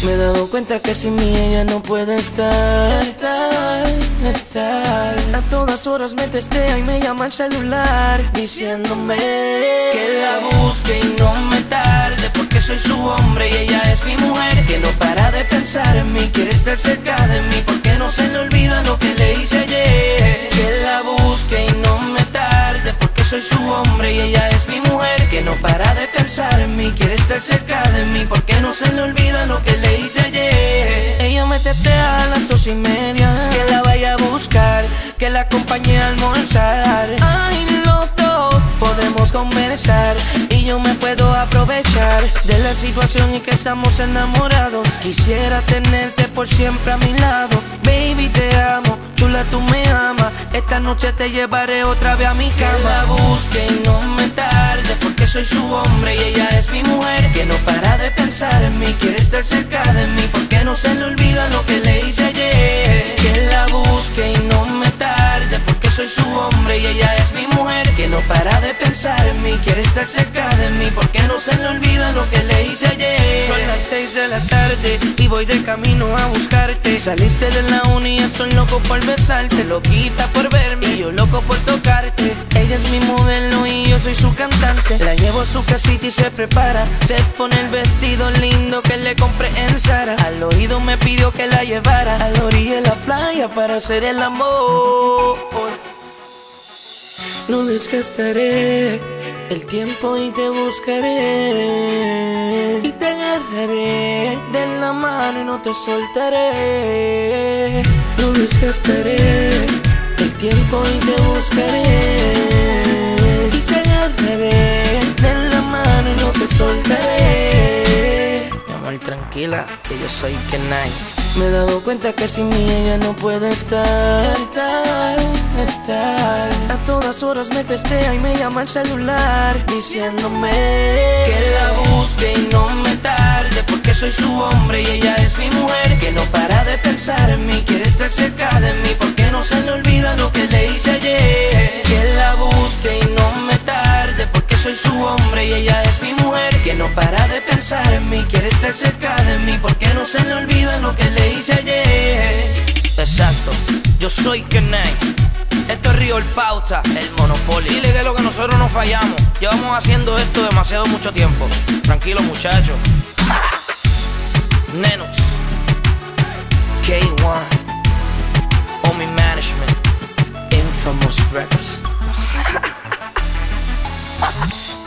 Me he dado cuenta que sin mí ella no puede estar. A todas horas me testea y me llama al celular diciéndome que la busque y no me tarde, porque soy su hombre y ella es mi mujer. Que no para de pensar en mí, quiere estar cerca de mí, porque no se le olvida lo que le hice ayer. Que la busque y no me tarde, porque soy su hombre y ella es mi mujer. Que no para de pensar en mí, quiere estar cerca de mí, porque no se le olvida lo que le hice ayer. Ella me testea a las 2:30, que la vaya a buscar, que la acompañe a almorzar. Ay, los dos podemos conversar y yo me puedo aprovechar de la situación y que estamos enamorados. Quisiera tenerte por siempre a mi lado. Baby, te amo, chula, tú me amas. Esta noche te llevaré otra vez a mi cama. Que la busque y no me tarde, porque soy su hombre y ella es mi mujer. Que no para de pensar en mí, quiere estar cerca de mí, porque no se le olvida lo que le hice ayer. Que la busque y no me tarde, porque soy su hombre y ella es mi mujer. Que no para de pensar en mí, quiere estar cerca de mí, porque no se le olvida lo que le hice ayer. Son las 6 de la tarde y voy de camino a buscarte. Saliste de la uni y estoy loco por besarte. Loquita por verme y yo loco por tocarte. Ella es mi modelo y yo soy su cantante. La llevo a su casita y se prepara. Se pone el vestido lindo que le compré en Zara. Al oído me pidió que la llevara a la orilla de la playa para hacer el amor. No desgastaré el tiempo y te buscaré, y te agarraré de la mano y no te soltaré. No desgastaré el tiempo y te buscaré, y te agarraré de la mano y no te soltaré. Mi amor, tranquila, que yo soy Kenai. Me he dado cuenta que sin mí ella no puede estar. A todas horas me testea y me llama al celular diciéndome que la busque y no me tarde, porque soy su hombre y ella es mi mujer. Que no para de pensar en mí, quiere estar cerca de mí, porque no se le olvida lo que le hice ayer. Que la busque y no me tarde, porque soy su hombre y ella es mi mujer. Que no para de pensar en mí, quiere estar cerca de mí, porque no se le olvida lo que le hice ayer. Exacto, yo soy Kenai. Esto es Río El Pauta, el Monopolio. Dile que es lo que nosotros no fallamos. Llevamos haciendo esto demasiado mucho tiempo. Tranquilo, muchachos. Nenux, K1, Omi Management, Infamous Records.